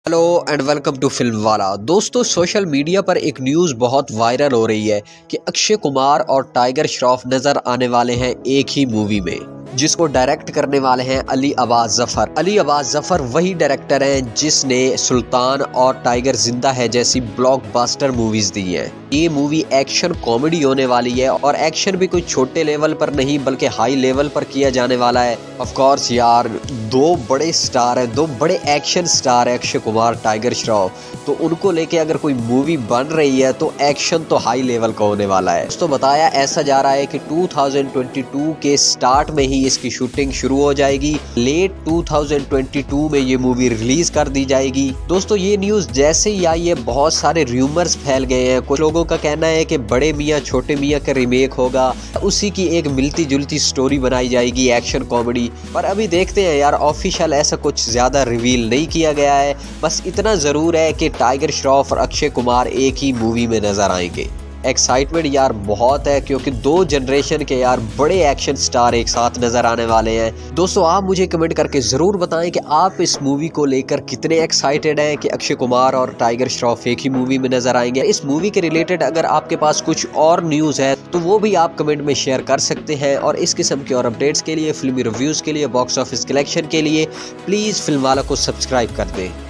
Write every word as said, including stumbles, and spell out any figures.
Hello and welcome to film वाला। दोस्तों, social media पर एक न्यूज़ बहुत वायरल हो रही है कि अक्षय कुमार और टाइगर श्रॉफ नजर आने वाले हैं एक ही मूवी में, जिसको डायरेक्ट करने वाले हैं अली अब्बास जफर। अली अब्बास जफर वही डायरेक्टर हैं जिसने सुल्तान और टाइगर जिंदा है जैसी ब्लॉकबस्टर मूवीज दी हैं। ये मूवी एक्शन कॉमेडी होने वाली है और एक्शन भी कोई छोटे लेवल पर नहीं बल्कि हाई लेवल पर किया जाने वाला है। ऑफ कोर्स यार, दो बड़े स्टार हैं, दो बड़े एक्शन स्टार है अक्षय कुमार टाइगर श्रॉफ, तो उनको लेके अगर कोई मूवी बन रही है तो एक्शन तो हाई लेवल का होने वाला है। तो बताया ऐसा जा रहा है कि दो हज़ार बाईस के स्टार्ट में ही इसकी शूटिंग शुरू हो जाएगी। लेट दो हज़ार बाईस में ये मूवी रिलीज कर दी जाएगी। दोस्तों, ये न्यूज़ जैसे ही आई है बहुत सारे रूमर्स फैल गए हैं। कुछ लोगों का कहना है कि बड़े मियाँ छोटे मियाँ का रीमेक होगा, उसी की एक मिलती जुलती स्टोरी बनाई जाएगी एक्शन कॉमेडी। पर अभी देखते हैं यार, ऑफिशियल ऐसा कुछ ज्यादा रिवील नहीं किया गया है। बस इतना जरूर है कि टाइगर श्रॉफ और अक्षय कुमार एक ही मूवी में नजर आएंगे। एक्साइटमेंट यार बहुत है क्योंकि दो जनरेशन के यार बड़े एक्शन स्टार एक साथ नजर आने वाले हैं। दोस्तों, आप मुझे कमेंट करके जरूर बताएं कि आप इस मूवी को लेकर कितने एक्साइटेड हैं कि अक्षय कुमार और टाइगर श्रॉफ एक ही मूवी में नजर आएंगे। इस मूवी के रिलेटेड अगर आपके पास कुछ और न्यूज़ है तो वो भी आप कमेंट में शेयर कर सकते हैं। और इस किस्म के और अपडेट्स के लिए, फिल्मी रिव्यूज़ के लिए, बॉक्स ऑफिस कलेक्शन के लिए प्लीज़ फिल्म वाला को सब्सक्राइब कर दें।